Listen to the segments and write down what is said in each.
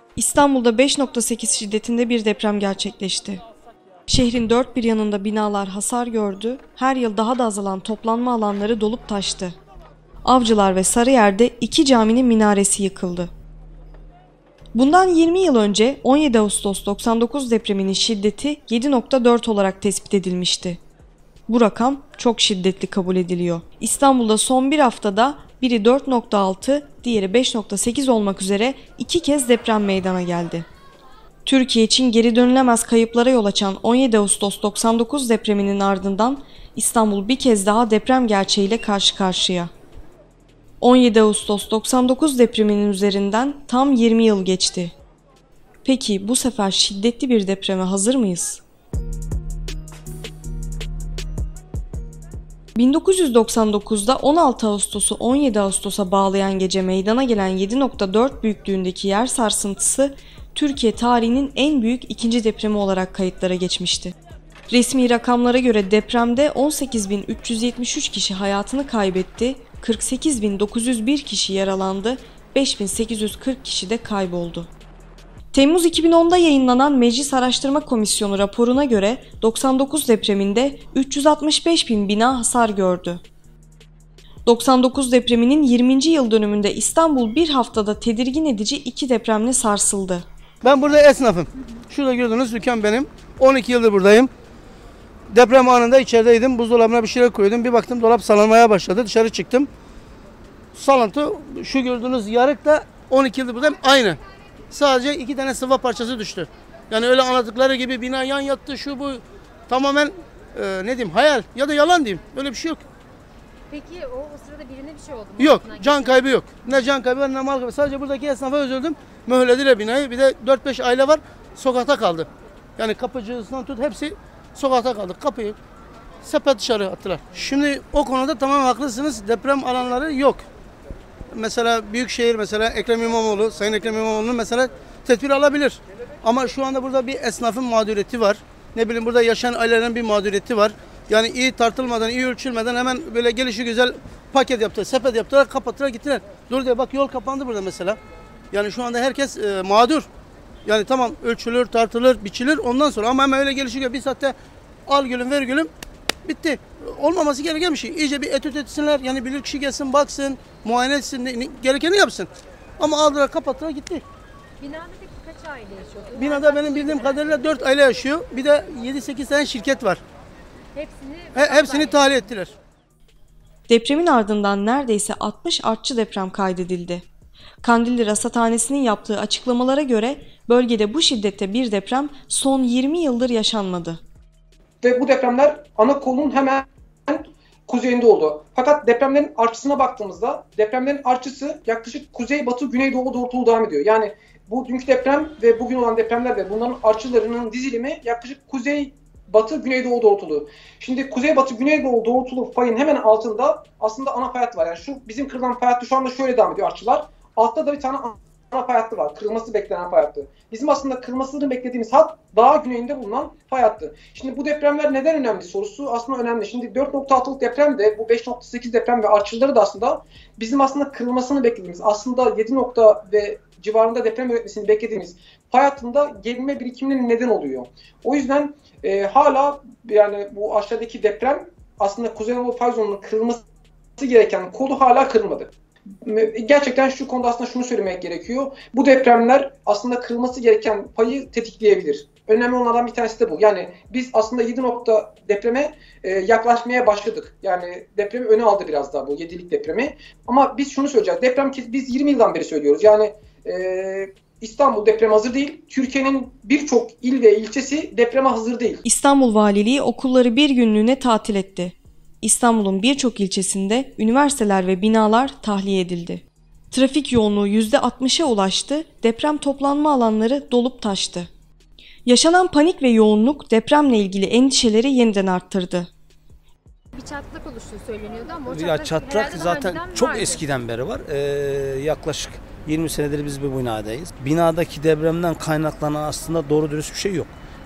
İstanbul'da 5.8 şiddetinde bir deprem gerçekleşti. Şehrin dört bir yanında binalar hasar gördü, her yıl daha da azalan toplanma alanları dolup taştı. Avcılar ve Sarıyer'de 2 caminin minaresi yıkıldı. Bundan 20 yıl önce 17 Ağustos 99 depreminin şiddeti 7.4 olarak tespit edilmişti. Bu rakam çok şiddetli kabul ediliyor. İstanbul'da son bir haftada biri 4.6, diğeri 5.8 olmak üzere 2 kez deprem meydana geldi. Türkiye için geri dönülemez kayıplara yol açan 17 Ağustos 99 depreminin ardından İstanbul bir kez daha deprem gerçeğiyle karşı karşıya. 17 Ağustos 99 depreminin üzerinden tam 20 yıl geçti. Peki bu sefer şiddetli bir depreme hazır mıyız? 1999'da 16 Ağustos'u 17 Ağustos'a bağlayan gece meydana gelen 7.4 büyüklüğündeki yer sarsıntısı Türkiye tarihinin en büyük ikinci depremi olarak kayıtlara geçmişti. Resmi rakamlara göre depremde 18.373 kişi hayatını kaybetti, 48.901 kişi yaralandı, 5.840 kişi de kayboldu. Temmuz 2010'da yayınlanan Meclis Araştırma Komisyonu raporuna göre 99 depreminde 365.000 bina hasar gördü. 99 depreminin 20. yıl dönümünde İstanbul bir haftada tedirgin edici 2 depremle sarsıldı. Ben burada esnafım. Şurada gördüğünüz dükkan benim. 12 yıldır buradayım. Deprem anında içerideydim. Buzdolabına bir şeyler koydum. Bir baktım dolap sallanmaya başladı. Dışarı çıktım. Sallantı, şu gördüğünüz yarık da 12 yıldır buradayım. Aynı. Sadece 2 tane sıva parçası düştü. Yani öyle anlattıkları gibi bina yan yattı, şu bu, tamamen ne diyeyim, hayal ya da yalan diyeyim. Öyle bir şey yok. Peki o sırada birine bir şey oldu mu? Yok. Can kaybı yok. Ne can kaybı var ne mal kaybı. Sadece buradaki esnafa üzüldüm. Mühürlediler binayı. Bir de 4-5 aile var. Sokakta kaldı. Yani kapıcısından tut hepsi sokakta kaldı. Kapıyı sepet dışarı attılar. Şimdi o konuda tamam haklısınız. Deprem alanları yok. Mesela Büyükşehir, mesela Ekrem İmamoğlu, Sayın Ekrem İmamoğlu'nun mesela tedbir alabilir. Ama şu anda burada bir esnafın mağduriyeti var. Ne bileyim burada yaşayan ailelerin bir mağduriyeti var. Yani iyi tartılmadan, iyi ölçülmeden hemen böyle gelişi güzel paket yaptılar, sepet yaptılar, kapattılar, gittiler. Dur diye bak, yol kapandı burada mesela. Yani şu anda herkes mağdur. Yani tamam ölçülür, tartılır, biçilir ondan sonra, ama hemen öyle gelişi güzel bir saatte al gülüm ver gülüm bitti. Olmaması gereken bir şey. İyice bir etüt etsinler. Yani bilir kişi gelsin, baksın, muayene etsin, gerekeni yapsın. Ama aldılar, kapattılar, gitti. Binada peki kaç aile yaşıyor? Binada benim bildiğim kadarıyla 4 aile yaşıyor. Bir de 7-8 tane şirket var. Hepsini tahliye ettiler. Depremin ardından neredeyse 60 artçı deprem kaydedildi. Kandilli Rasathanesi'nin yaptığı açıklamalara göre bölgede bu şiddette bir deprem son 20 yıldır yaşanmadı. Ve bu depremler ana kolunun hemen kuzeyinde oldu. Fakat depremlerin artçısına baktığımızda depremlerin artçısı yaklaşık kuzeybatı güneydoğu doğrultulu devam ediyor. Yani bu dünkü deprem ve bugün olan depremler ve bunların artçılarının dizilimi yaklaşık kuzeybatı güneydoğu doğrultulu. Şimdi kuzeybatı güneydoğu doğrultulu fayın hemen altında aslında ana fay hattı var. Yani şu bizim kırılan fay hattı şu anda şöyle devam ediyor artçılar. Altta da bir tane ana fay hattı var. Kırılması beklenen fay hattı. Bizim aslında kırılmasını beklediğimiz hat daha güneyinde bulunan fay hattı. Şimdi bu depremler neden önemli sorusu aslında önemli. Şimdi 4.6'lık deprem de bu 5.8 deprem ve artçıları da aslında bizim aslında kırılmasını beklediğimiz, aslında 7 nokta ve civarında deprem üretmesini beklediğimiz fay hattında gerilme birikiminin neden oluyor. O yüzden hala yani bu aşağıdaki deprem aslında Kuzey Anadolu fay zonunun kırılması gereken kolu hala kırılmadı. Gerçekten şu konuda aslında şunu söylemek gerekiyor. Bu depremler aslında kırılması gereken payı tetikleyebilir. Önemli olanlardan bir tanesi de bu. Yani biz aslında 7 nokta depreme yaklaşmaya başladık. Yani depremi öne aldı biraz daha bu 7'lik depremi. Ama biz şunu söyleyeceğiz. Deprem biz 20 yıldan beri söylüyoruz. Yani İstanbul depreme hazır değil. Türkiye'nin birçok il ve ilçesi depreme hazır değil. İstanbul Valiliği okulları bir günlüğüne tatil etti. İstanbul'un birçok ilçesinde üniversiteler ve binalar tahliye edildi. Trafik yoğunluğu %60'a ulaştı, deprem toplanma alanları dolup taştı. Yaşanan panik ve yoğunluk depremle ilgili endişeleri yeniden arttırdı. Bir çatlak oluştuğu söyleniyordu ama o çatlak zaten çok eskiden beri var. Yaklaşık 20 senedir biz bu binadayız. Binadaki depremden kaynaklanan aslında doğru dürüst bir şey yok.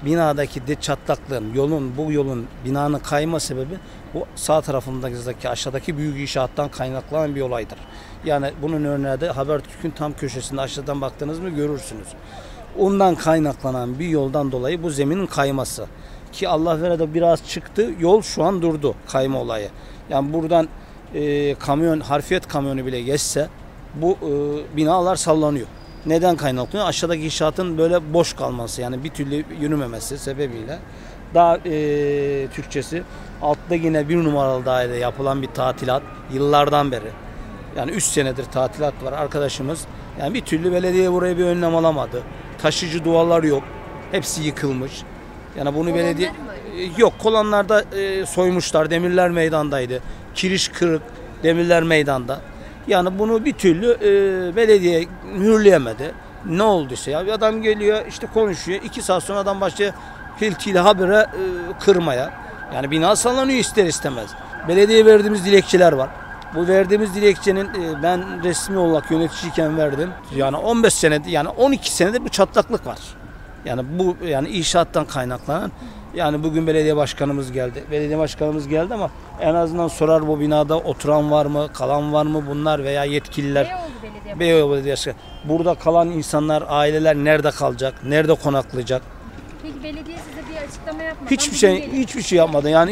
binadaki çatlaklığın, bu yolun, binanın kayma sebebi bu sağ tarafındaki aşağıdaki büyük inşaattan kaynaklanan bir olaydır. Yani bunun örneği de Habertürk'ün tam köşesinde aşağıdan baktınız mı görürsünüz. Ondan kaynaklanan bir yoldan dolayı bu zeminin kayması. Ki Allah vere de biraz çıktı, yol şu an durdu kayma olayı. Yani buradan kamyon, harfiyat kamyonu bile geçse bu binalar sallanıyor. Neden kaynaklanıyor? Aşağıdaki inşaatın böyle boş kalması, yani bir türlü yürümemesi sebebiyle. Daha Türkçesi altta yine 1 numaralı dairede yapılan bir tatilat yıllardan beri. Yani 3 senedir tatilat var arkadaşımız. Yani bir türlü belediye buraya bir önlem alamadı. Taşıyıcı duvarlar yok. Hepsi yıkılmış. Yani bunu Kolonlar belediye mı? yok, kolonlarda soymuşlar. Demirler meydandaydı. Kiriş kırık, demirler meydanda. Yani bunu bir türlü belediye mühürleyemedi. Ne olduysa ya, bir adam geliyor işte konuşuyor. 2 saat sonra adam başlıyor hiltiyle habire kırmaya. Yani bina sallanıyor ister istemez. Belediyeye verdiğimiz dilekçeler var. Bu verdiğimiz dilekçenin ben resmi olarak yöneticiyken verdim. Yani 15 senedir, yani 12 senedir bir çatlaklık var. Yani bu yani inşaattan kaynaklanan. Yani bugün belediye başkanımız geldi. Belediye başkanımız geldi ama en azından sorar, bu binada oturan var mı, kalan var mı bunlar veya yetkililer. Beyoğlu Belediyesi. Burada kalan insanlar, aileler nerede kalacak, nerede konaklayacak? Peki belediye size bir açıklama yapmadan Hiçbir şey yapmadı. Yani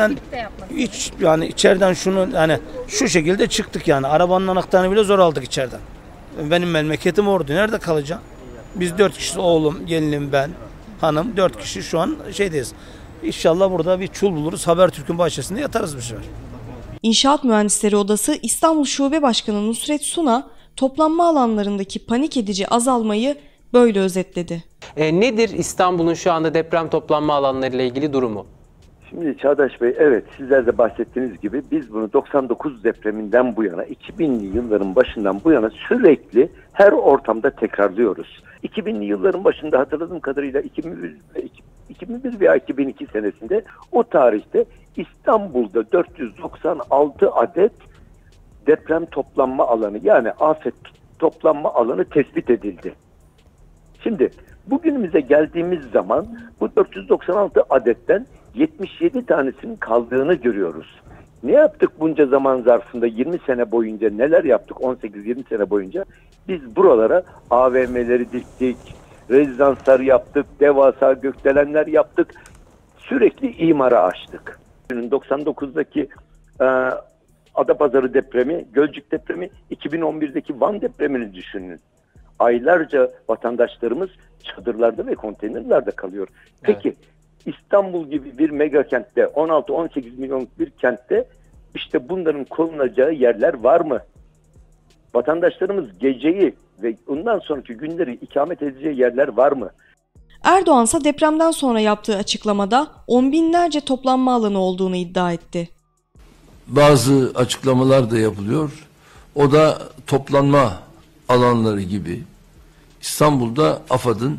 içeriden şunu, yani şu şekilde çıktık yani. Arabanın anahtarını bile zor aldık içeriden. Benim memleketim orada. Nerede kalacağım? Biz 4 kişi, oğlum, gelinim, ben, hanım, 4 kişi şu an şeydeyiz. İnşallah burada bir çul buluruz. Habertürk'ün bahçesinde yatarız bir sefer. İnşaat Mühendisleri Odası İstanbul Şube Başkanı Nusret Suna, toplanma alanlarındaki panik edici azalmayı böyle özetledi. Nedir İstanbul'un şu anda deprem toplanma alanlarıyla ilgili durumu? Şimdi Çağdaş Bey, evet, sizler de bahsettiğiniz gibi biz bunu 99 depreminden bu yana, 2000'li yılların başından bu yana sürekli her ortamda tekrarlıyoruz. 2000'li yılların başında hatırladığım kadarıyla 2001 veya 2002 senesinde o tarihte İstanbul'da 496 adet deprem toplanma alanı, yani afet toplanma alanı tespit edildi. Şimdi bugünümüze geldiğimiz zaman bu 496 adetten 77 tanesinin kaldığını görüyoruz. Ne yaptık bunca zaman zarfında, 20 sene boyunca neler yaptık, 18-20 sene boyunca? Biz buralara AVM'leri diktik, rezidanslar yaptık, devasa gökdelenler yaptık, sürekli imara açtık. 99'daki Adapazarı depremi, Gölcük depremi, 2011'deki Van depremini düşünün. Aylarca vatandaşlarımız çadırlarda ve konteynerlerde kalıyor. Peki İstanbul gibi bir mega kentte, 16-18 milyonluk bir kentte işte bunların korunacağı yerler var mı? Vatandaşlarımız geceyi ve ondan sonraki günleri ikamet edeceği yerler var mı? Erdoğan ise depremden sonra yaptığı açıklamada on binlerce toplanma alanı olduğunu iddia etti. Bazı açıklamalar da yapılıyor. O da toplanma alanları gibi. İstanbul'da AFAD'ın,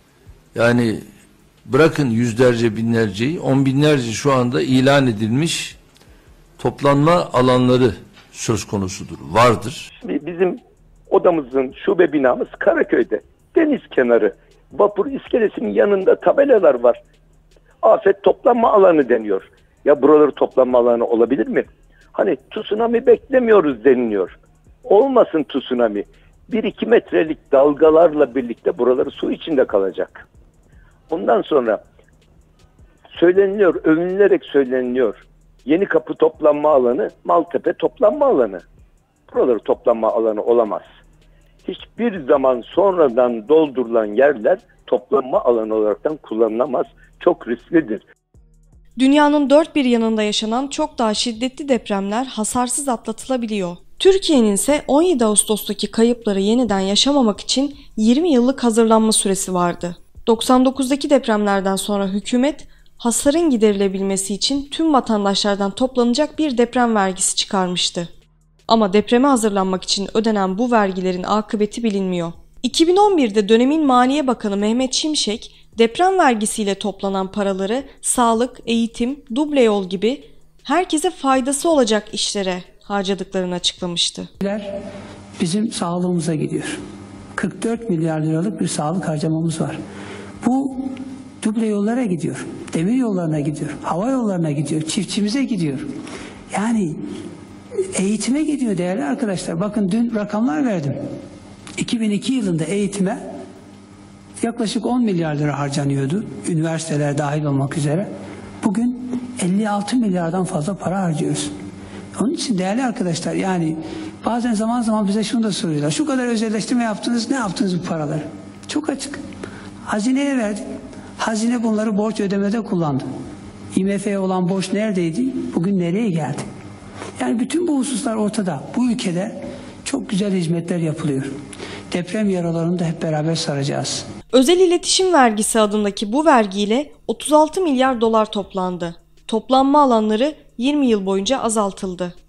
yani bırakın yüzlerce binlerceyi, 10 binlerce şu anda ilan edilmiş toplanma alanları söz konusudur, vardır. Bizim odamızın şube binamız Karaköy'de. Deniz kenarı. Vapur iskelesinin yanında tabelalar var. Afet toplanma alanı deniyor. Ya buraları toplanma alanı olabilir mi? Hani tsunami beklemiyoruz deniliyor. Olmasın tsunami. 1-2 metrelik dalgalarla birlikte buraları su içinde kalacak. Ondan sonra söyleniliyor, övünülerek söyleniliyor. Yenikapı toplanma alanı, Maltepe toplanma alanı. Buraları toplanma alanı olamaz. Hiçbir zaman sonradan doldurulan yerler toplanma alanı olaraktan kullanılamaz. Çok risklidir. Dünyanın dört bir yanında yaşanan çok daha şiddetli depremler hasarsız atlatılabiliyor. Türkiye'nin ise 17 Ağustos'taki kayıpları yeniden yaşamamak için 20 yıllık hazırlanma süresi vardı. 99'daki depremlerden sonra hükümet hasarın giderilebilmesi için tüm vatandaşlardan toplanacak bir deprem vergisi çıkarmıştı. Ama depreme hazırlanmak için ödenen bu vergilerin akıbeti bilinmiyor. 2011'de dönemin Maliye Bakanı Mehmet Şimşek, deprem vergisiyle toplanan paraları sağlık, eğitim, duble yol gibi herkese faydası olacak işlere harcadıklarını açıklamıştı. Bizim sağlığımıza gidiyor. 44 milyar liralık bir sağlık harcamamız var. Bu duble yollara gidiyor, demir yollarına gidiyor, hava yollarına gidiyor, çiftçimize gidiyor. Yani eğitime gidiyor değerli arkadaşlar. Bakın dün rakamlar verdim. 2002 yılında eğitime yaklaşık 10 milyar lira harcanıyordu. Üniversiteler dahil olmak üzere. Bugün 56 milyardan fazla para harcıyoruz. Onun için değerli arkadaşlar, yani bazen zaman zaman bize şunu da soruyorlar. Şu kadar özelleştirme yaptınız, ne yaptınız bu paraları? Çok açık. Hazineye verdik. Hazine bunları borç ödemede kullandı. IMF'ye olan borç neredeydi? Bugün nereye geldi? Yani bütün bu hususlar ortada. Bu ülkede çok güzel hizmetler yapılıyor. Deprem yaralarını da hep beraber saracağız. Özel iletişim vergisi adındaki bu vergiyle 36 milyar dolar toplandı. Toplanma alanları 20 yıl boyunca azaltıldı.